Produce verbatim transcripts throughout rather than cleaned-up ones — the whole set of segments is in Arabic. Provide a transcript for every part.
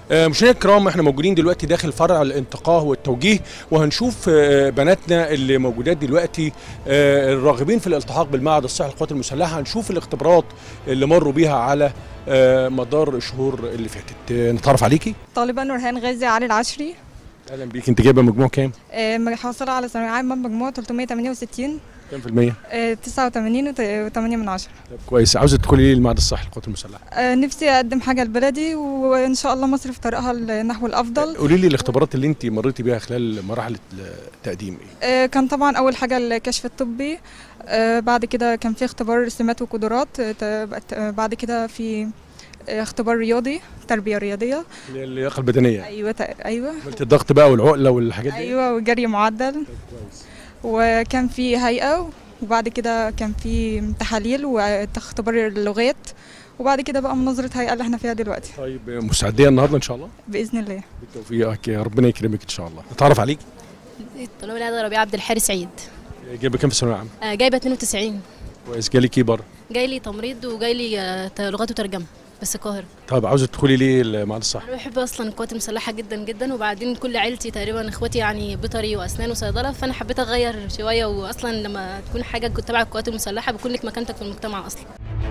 مشاهدينا الكرام، احنا موجودين دلوقتي داخل فرع الانتقاء والتوجيه، وهنشوف بناتنا اللي موجودات دلوقتي الراغبين في الالتحاق بالمعهد الصحي للقوات المسلحه. هنشوف الاختبارات اللي مروا بيها على مدار الشهور اللي فاتت. نتعرف عليكي. طالبه نورهان غازي علي العشري. اهلا بيك. انت جايبه مجموع كام؟ محصله على ثانويه عامه بمجموع ثلاثمائة وثمانية وستين. كام في المية؟ تسعة وثمانين وثمانية من عشرة. طب كويس. عاوزه تدخلي ليه المعهد الصحي للقوات المسلحه؟ آه نفسي اقدم حاجه لبلدي، وان شاء الله مصر في طريقها نحو الافضل. قولي لي الاختبارات اللي انت مريتي بيها خلال مراحل التقديم ايه؟ آه كان طبعا اول حاجه الكشف الطبي، آه بعد كده كان في اختبار سمات وقدرات، آه بعد كده في اختبار رياضي، تربيه رياضيه، اللياقه البدنيه. ايوه ايوه. عملت الضغط بقى والعقله والحاجات دي؟ ايوه، وجري معدل. كويس. وكان في هيئه، وبعد كده كان في تحاليل واختبار اللغات، وبعد كده بقى مناظره هيئه اللي احنا فيها دلوقتي. طيب مستعديه النهارده ان شاء الله؟ باذن الله. بالتوفيق يا ربنا يكرمك ان شاء الله. نتعرف عليك. الطلاب العادة ربيع عبد الحارث عيد. جايبه كام في الثانويه العامه؟ آه جايبه اتنين وتسعين. كويس. جالك ايه بره؟ جاي لي تمريض وجاي لي آه لغات وترجمه بس القاهره. طب عاوزه تدخلي ليه المعهد الصحي؟ انا بحب اصلا القوات المسلحه جدا جدا، وبعدين كل عيلتي تقريبا اخواتي يعني بيطري واسنان وصيدله، فانا حبيت اغير شويه، واصلا لما تكون حاجه تبع القوات المسلحه بيكون لك مكانتك في المجتمع اصلا.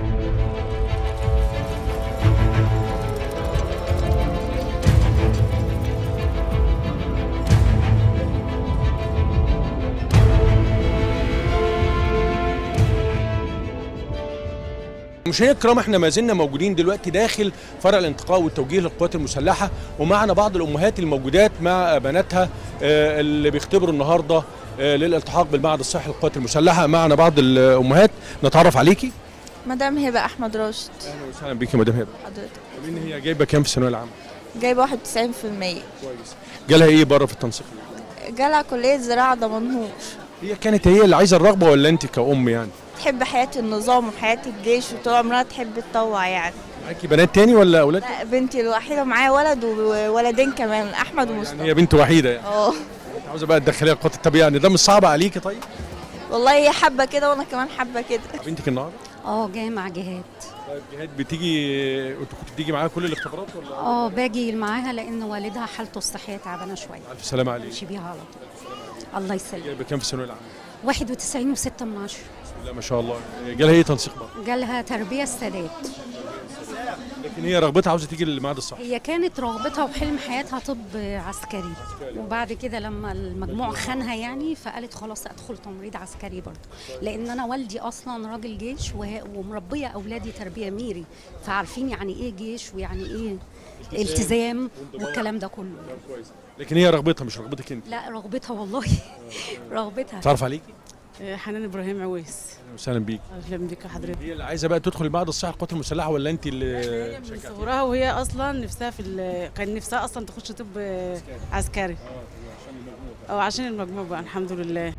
مشاهدينا الكرام، احنا ما زلنا موجودين دلوقتي داخل فرع الانتقاء والتوجيه للقوات المسلحه، ومعنا بعض الامهات الموجودات مع بناتها اللي بيختبروا النهارده للالتحاق بالمعهد الصحي للقوات المسلحه. معنا بعض الامهات. نتعرف عليكي. مدام هبه احمد راشد. اهلا وسهلا بيكي مدام هبه. حضرتك. مين هي جايبه كام في الثانويه العامه؟ جايبه واحد وتسعين في المية. كويس. جالها ايه بره في التنسيق؟ جالها كليه زراعه دمنهور. هي كانت هي اللي عايزه الرغبه ولا انت كأم يعني؟ تحب حياه النظام وحياه الجيش، وطول عمرها تحب تطوع يعني. معاكي بنات تاني ولا اولاد؟ لا، بنتي الوحيده، معايا ولد وولدين كمان، احمد ومصطفى. يعني هي بنت وحيده يعني؟ اه. عاوزه بقى تدخليها القوات. طب يعني ده مش صعب عليكي؟ طيب والله هي حابه كده وانا كمان حابه كده. بنتك النهارده؟ اه جايه مع جهاد. طيب جهاد بتيجي، انت كنت بتيجي معاها كل الاختبارات ولا؟ اه باجي معاها لان والدها حالته الصحيه تعبانه شويه. الف سلامه عليك. ماشي بيها على طول. الله يسلمك. جايبه كام في الثانويه العامه؟ واحد وتسعين وستة من عشرة. بسم الله ما شاء الله. جالها ايه تنسيق بقى؟ جالها تربيه السادات. لكن هي رغبتها عاوزه تيجي للمعهد الصحي. هي كانت رغبتها وحلم حياتها طب عسكري، وبعد كده لما المجموع خانها يعني فقالت خلاص ادخل تمريض عسكري برضه، لان انا والدي اصلا راجل جيش ومربيه اولادي تربيه ميري، فعارفين يعني ايه جيش ويعني ايه التزام والكلام ده كله. كويس. لكن هي رغبتها مش رغبتك انت؟ لا رغبتها والله. رغبتها. تعرف عليكي؟ حنان ابراهيم عويس. اهلا وسهلا بيك. اهلا بيك يا حضرتك. هي اللي عايزه بقى تدخل المعهد الصحي للقوات المسلحه ولا انت اللي؟ هي من صغرها وهي اصلا نفسها في كان نفسها اصلا تخش طب عسكري. اه عشان المجموع بقى الحمد لله.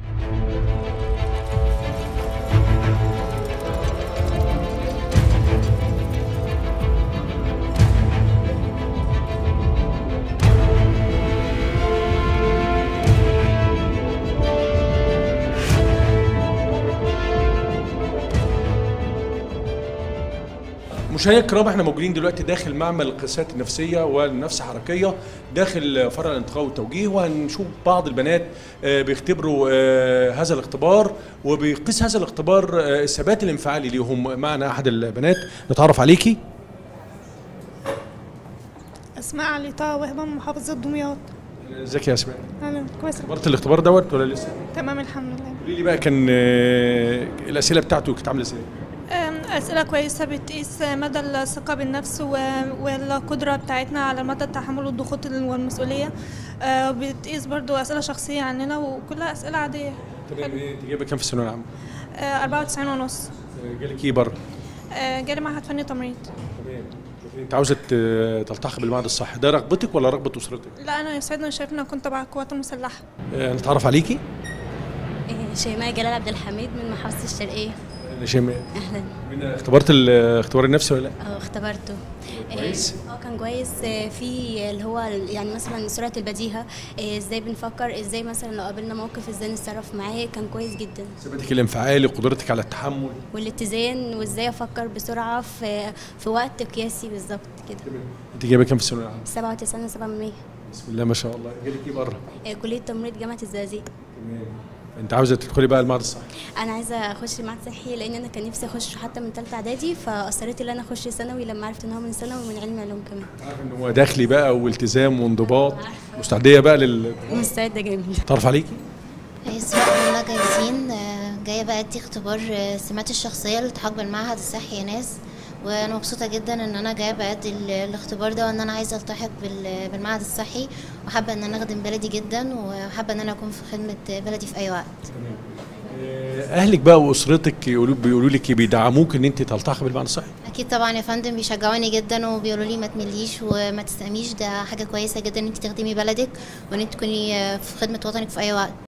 مشاهدينا الكرام، احنا موجودين دلوقتي داخل معمل القياسات النفسيه والنفس حركيه داخل فرع الانتقاء والتوجيه، وهنشوف بعض البنات بيختبروا هذا الاختبار، وبيقيس هذا الاختبار الثبات الانفعالي ليهم. معنا احد البنات. نتعرف عليكي. اسماء علي طه، وهبه من محافظه دمياط. ازيك يا اسماء؟ اهلا. كويس. اختبرت الاختبار دوت ولا لسه؟ تمام الحمد لله. قولي لي بقى كان الاسئله بتاعته كانت عامله ازاي؟ أسئلة كويسة بتقيس مدى الثقة بالنفس والقدرة بتاعتنا على مدى التحمل والضغوط والمسؤولية. بتقيس برضو أسئلة شخصية عننا، وكلها أسئلة عادية. تمام. انت جايبة كام في الثانوية العامة؟ أربعة وتسعين ونص. جالك ايه بره؟ جالي معهد فني تمريض. تمام. انت عاوزة تلتحق بالمعهد الصحي، ده رغبتك ولا رغبة أسرتك؟ لا أنا يسعدني شايف إن أنا كنت تبع القوات المسلحة. نتعرف عليكي؟ شيماء جلال عبد الحميد من محافظة الشرقية. يا شيماء، اهلا. من اختبرت الاختبار النفسي ولا لا؟ اه اختبرته. كويس؟ اه كان كويس. آه، في اللي هو يعني مثلا سرعه البديهه، آه، ازاي بنفكر، ازاي مثلا لو قابلنا موقف ازاي نتصرف معاه، كان كويس جدا. ثباتك الانفعالي، قدرتك على التحمل والاتزان، وازاي افكر بسرعه في في وقت قياسي بالظبط كده. انت جايبه كام في الثانويه العامه؟ سبعة وتسعين وسبعة من مية. بسم الله ما شاء الله. جالك ايه بره؟ آه، كليه تمريض جامعه الزقازيق. تمام. انت عاوزه تدخلي بقى المعهد الصحي؟ انا عايزه اخش معهد صحي لان انا كان نفسي اخش حتى من ثالثه اعدادي، فاصريت ان انا اخش ثانوي لما عرفت ان هو من ثانوي ومن علم علوم كمان. عارف ان هو داخلي بقى والتزام وانضباط. مستعديه بقى لل مستعده جامد. تعرف عليكي؟ اسراء منى جايزين، آه، جايه بقى ادي اختبار آه، سمات الشخصيه للالتحاق بالمعهد الصحي يا ناس، وانا مبسوطه جدا ان انا جايه بادي ال- الاختبار ده، وان انا عايزه التحق بال- بالمعهد الصحي، وحابه ان انا اخدم بلدي جدا، وحابه ان انا اكون في خدمه بلدي في اي وقت. اهلك بقى واسرتك يقولوا بيقولوا لك بيدعموك ان انت تلتحقي بالمعهد الصحي؟ اكيد طبعا يا فندم، بيشجعوني جدا وبيقولوا لي ما تمليش وما تستقميش، ده حاجه كويسه جدا ان انت تخدمي بلدك وان انت تكوني آه، في خدمه وطنك في اي وقت.